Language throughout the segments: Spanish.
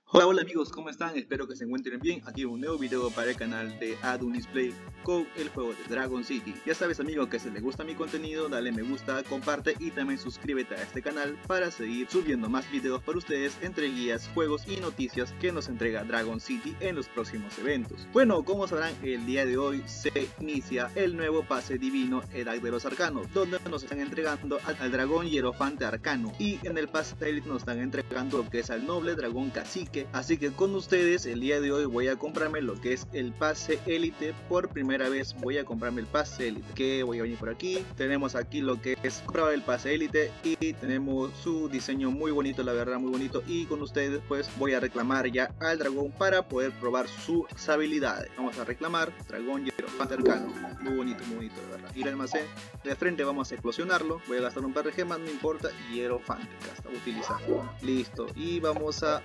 Hola amigos, ¿cómo están? Espero que se encuentren bien. Aquí un nuevo video para el canal de AdunisPlay con el juego de Dragon City. Ya sabes amigo que si te gusta mi contenido, dale me gusta, comparte y también suscríbete a este canal para seguir subiendo más videos para ustedes entre guías, juegos y noticias que nos entrega Dragon City en los próximos eventos. Bueno, como sabrán, el día de hoy se inicia el nuevo pase divino Edad de los Arcanos, donde nos están entregando al dragón hierofante arcano, y en el pase Elite nos están entregando lo que es al noble dragón cacique. Así que con ustedes el día de hoy voy a comprarme lo que es el pase élite. Por primera vez voy a comprarme el pase élite, que voy a venir por aquí. Tenemos aquí lo que es comprar el pase élite y tenemos su diseño muy bonito, la verdad muy bonito. Y con ustedes pues voy a reclamar ya al dragón para poder probar sus habilidades. Vamos a reclamar dragón hierofante arcano, muy bonito la verdad. Y el almacén de frente vamos a explosionarlo. Voy a gastar un par de gemas, no importa. Hierofante, hasta utilizar, listo. Y vamos a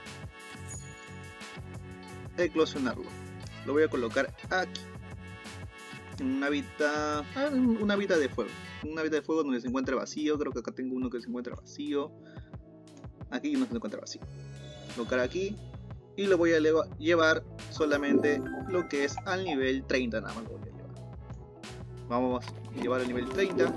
eclosionarlo. Lo voy a colocar aquí, una vida de fuego, donde se encuentra vacío. Creo que acá tengo uno que se encuentra vacío, aquí no se encuentra vacío. Colocar aquí y lo voy a llevar solamente lo que es al nivel 30, nada más lo voy a llevar. Vamos a llevar al nivel 30.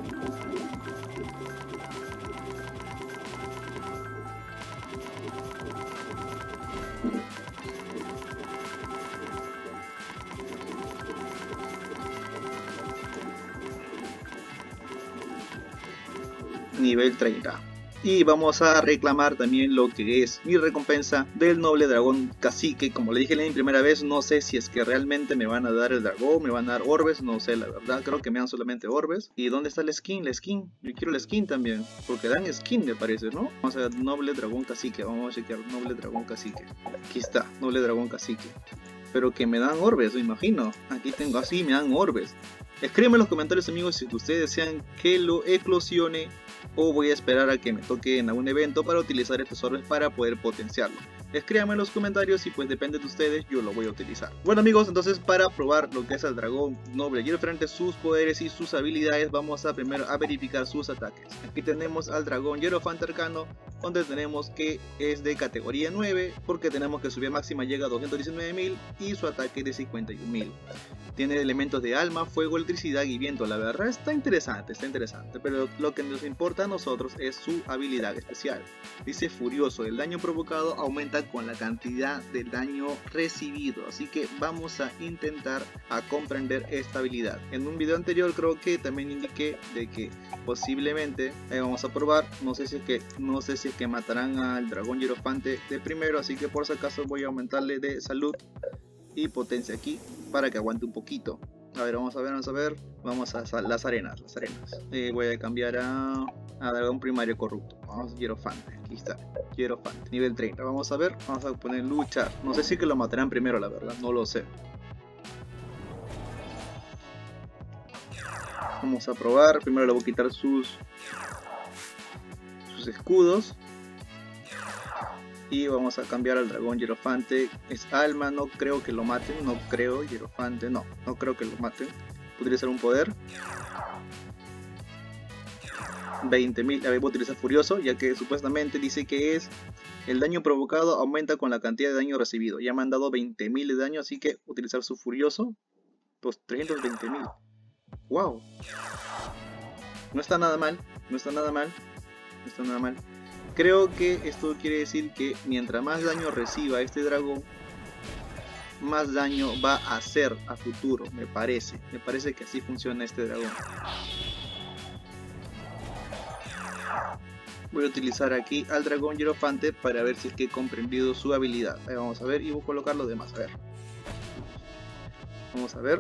Nivel 30. Y vamos a reclamar también lo que es mi recompensa del noble dragón cacique. Como le dije la primera vez, no sé si es que realmente me van a dar el dragón, me van a dar orbes, no sé la verdad, creo que me dan solamente orbes. ¿Y dónde está la skin? Yo quiero la skin también, porque dan skin me parece, ¿no? Vamos a ver noble dragón cacique, vamos a chequear noble dragón cacique. Aquí está, noble dragón cacique. Pero que me dan orbes, me imagino. Aquí tengo así, me dan orbes. Escríbanme en los comentarios amigos si ustedes desean que lo eclosione o voy a esperar a que me toque en algún evento para utilizar estos orbes para poder potenciarlo. Escríbanme en los comentarios y pues depende de ustedes, yo lo voy a utilizar. Bueno amigos, entonces para probar lo que es el dragón noble hierofante, sus poderes y sus habilidades, vamos a primero a verificar sus ataques. Aquí tenemos al dragón hierofante arcano, donde tenemos que es de categoría 9, porque tenemos que subir máxima llega a 219.000 y su ataque de 51.000. Tiene elementos de alma, fuego, electricidad y viento. La verdad está interesante, pero lo que nos importa a nosotros es su habilidad especial. Dice furioso, el daño provocado aumenta con la cantidad de daño recibido, así que vamos a intentar a comprender esta habilidad. En un video anterior creo que también indiqué de que posiblemente vamos a probar, no sé si es que matarán al dragón hierofante de primero, así que por si acaso voy a aumentarle de salud y potencia aquí para que aguante un poquito. A ver, vamos a ver, vamos a las arenas. Voy a cambiar a dragón primario corrupto. Vamos a hierofante, aquí está, hierofante, nivel 30. Vamos a ver, vamos a poner luchar. No sé si que lo matarán primero, la verdad, no lo sé. Vamos a probar, primero le voy a quitar sus escudos. Y vamos a cambiar al dragón hierofante. Es alma, no creo que lo maten. No creo, hierofante, no creo que lo maten. Podría ser un poder 20.000, a ver, voy a utilizar furioso, ya que supuestamente dice que es el daño provocado aumenta con la cantidad de daño recibido. Ya me han dado 20.000 de daño, así que utilizar su furioso. Pues 320.000. Wow. No está nada mal. Creo que esto quiere decir que mientras más daño reciba este dragón, más daño va a hacer a futuro, me parece que así funciona este dragón. Voy a utilizar aquí al dragón hierofante para ver si es que he comprendido su habilidad. Ahí vamos a ver y voy a colocar lo demás. A ver. Vamos a ver.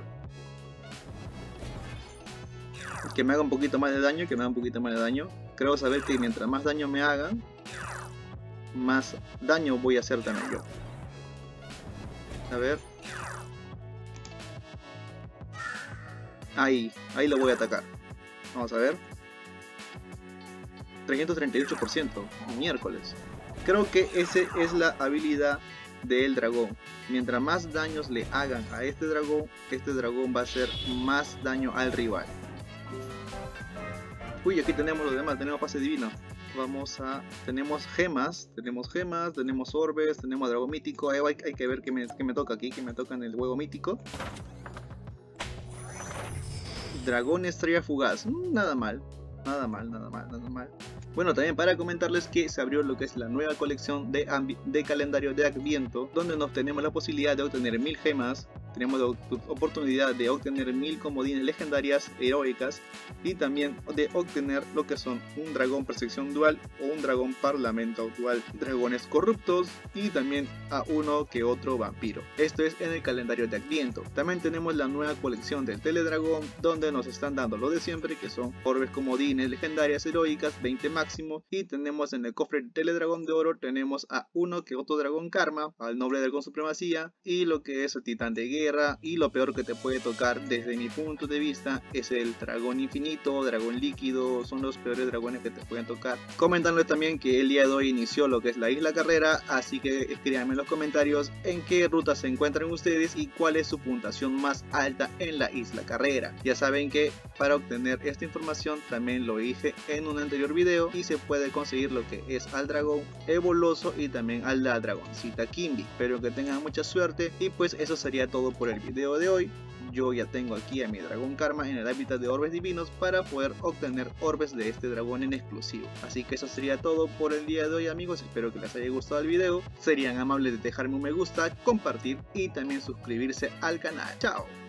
Que me haga un poquito más de daño, Creo saber que mientras más daño me hagan, más daño voy a hacer también yo. A ver. Ahí lo voy a atacar. Vamos a ver. 338%. Miércoles. Creo que esa es la habilidad del dragón. Mientras más daños le hagan a este dragón va a hacer más daño al rival. Uy, aquí tenemos lo demás, tenemos pase divino. tenemos gemas, tenemos orbes, tenemos dragón mítico. Hay que ver qué me toca aquí, que me toca en el juego mítico. Dragón estrella fugaz, nada mal. Bueno, también para comentarles que se abrió lo que es la nueva colección de calendario de Adviento, donde nos tenemos la posibilidad de obtener 1000 gemas, tenemos la oportunidad de obtener 1000 comodines legendarias heroicas y también de obtener lo que son un dragón percepción dual o un dragón parlamento dual, dragones corruptos y también a uno que otro vampiro. Esto es en el calendario de Adviento. También tenemos la nueva colección del Teledragón, donde nos están dando lo de siempre, que son orbes comodines legendarias heroicas 20 máximo, y tenemos en el cofre del Teledragón de oro tenemos a uno que otro dragón karma, al noble dragón supremacía y lo que es el titán de guerra, y lo peor que te puede tocar desde mi punto de vista es el dragón infinito, dragón líquido. Son los peores dragones que te pueden tocar. Comentándoles también que el día de hoy inició lo que es la isla carrera, así que escríbanme en los comentarios en qué ruta se encuentran ustedes y cuál es su puntuación más alta en la isla carrera. Ya saben que para obtener esta información también lo hice en un anterior video y se puede conseguir lo que es al dragón evoluoso y también a la dragoncita Kimby. Espero que tengan mucha suerte y pues eso sería todo por el video de hoy. Yo ya tengo aquí a mi dragón karma en el hábitat de orbes divinos para poder obtener orbes de este dragón en exclusivo. Así que eso sería todo por el día de hoy, amigos. Espero que les haya gustado el video. Serían amables de dejarme un me gusta, compartir y también suscribirse al canal. Chao.